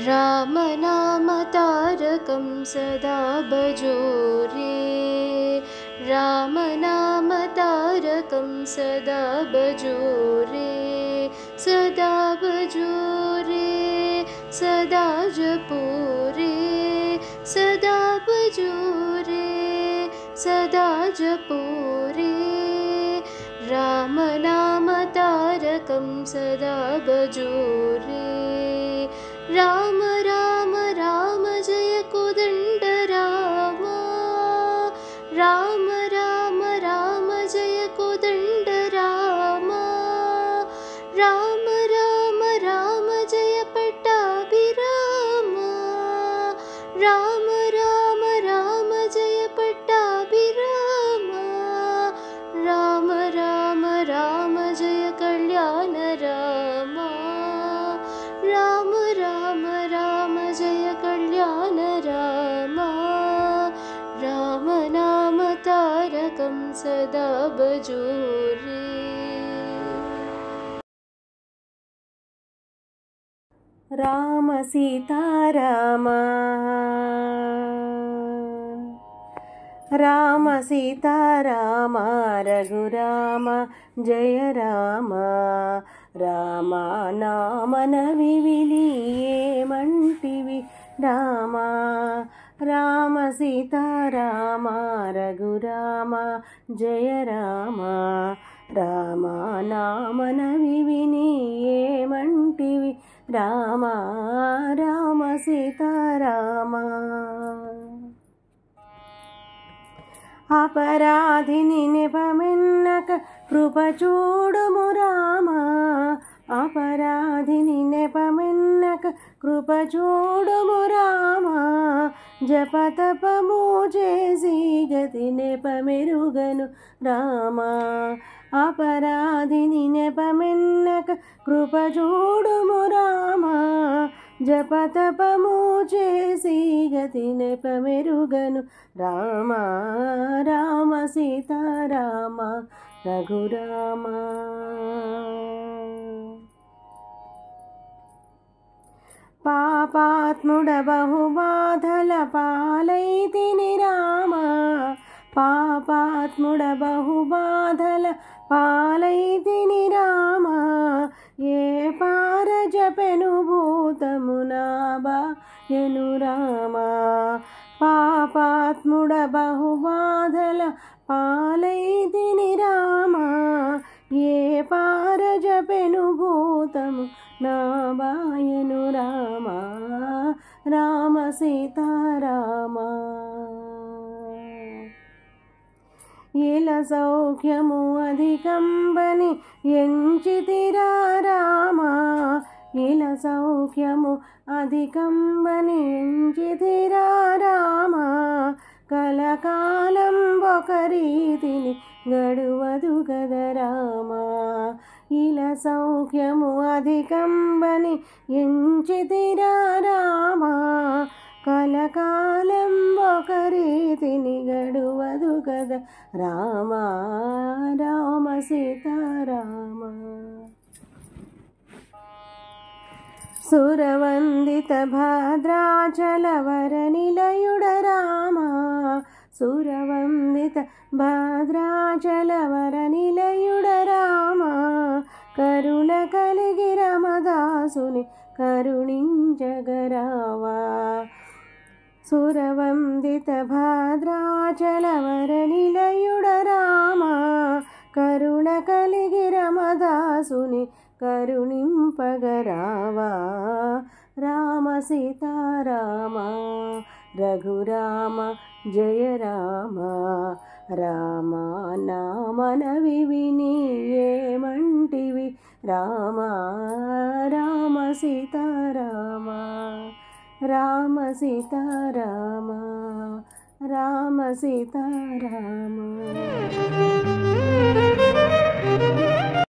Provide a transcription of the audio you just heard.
राम नाम तारकं सदा भजो रे। राम नाम तारकं सदा भजो रे। सदा भजो रे, सदा जपो रे। सदा भजो रे, सदा जपो रे। राम नाम तारकं सदा भजो रे। राम राम राम जय कोदंड राम। राम राम राम जय कोदंड राम। राम राम राम जय पट्टाभिराम। राम राम राम जय पट्टाभिराम। राम राम राम जय कल्याण राम। राम राम राम जय कल्याण राम। राम नाम तारकं सदा भजो रे। राम सीता राम, राम सीता राम, रघुराम जय राम। राम नामन विविलियेमंटिवि राम। राम सीता राम, रघुराम जय राम। राम नामन विविलियेमंटिवि राम। राम सीता राम। अपराधिनि नेपमेन्नक कृप चूडुमु राम। अपराधिनि नेपमेन्नक कृप चूडुमु राम। जपतपमु చేసి గతి నెపమెరుగను రామ। अपराधिनि नेपमेन्नक कृप चूडुमु राम। जपतपमु చేసి గతి నెపమెరుగను రామ। రామ సీతా రామ, రఘురామ। పాపాత్ముడ బహుబాధల పాలైతిని రామ। పాపాత్ముడ బహుబాధల పాలైతిని రామ। ఏ పార జపెను భూతము నాబాయను రామ। పాపాత్ముడ బహుబాధల పాలైతిని రామ। ఏ పార జపెను భూతము నాబాయను రామ। రామ సీతా రామ। ఇల సౌఖ్యము అధికంబని ఎంచితిరా రామ। ఇల సౌఖ్యము అధికంబని ఎంచితిరా రామ। కలకాలం ఒక రీతిని గడువదు గద రామ। ఇల సౌఖ్యము అధికంబని ఎంచితిరా రామ। కలకాలం ఒక రీతిని గడువదు గద రామ। రామ సీతా రామ। సురవందిత భద్రాచలవర నిలయుడ రామ। సురవందిత భద్రాచలవర నిలయుడ రామ। కరుణ కలిగి రమదాసుని కరుణించగరావా। సురవందిత భద్రాచలవర నిలయుడ రామ। కరుణ కలిగి రమదాసుని కరుణింపగరావా। రామ సీతా రామ, రఘురామ జయ రామ। రామ నామన వివిలియేమంటివి రామ। రామ సీతా రామ, రామ సీతా రామ, రామ సీతా రామ।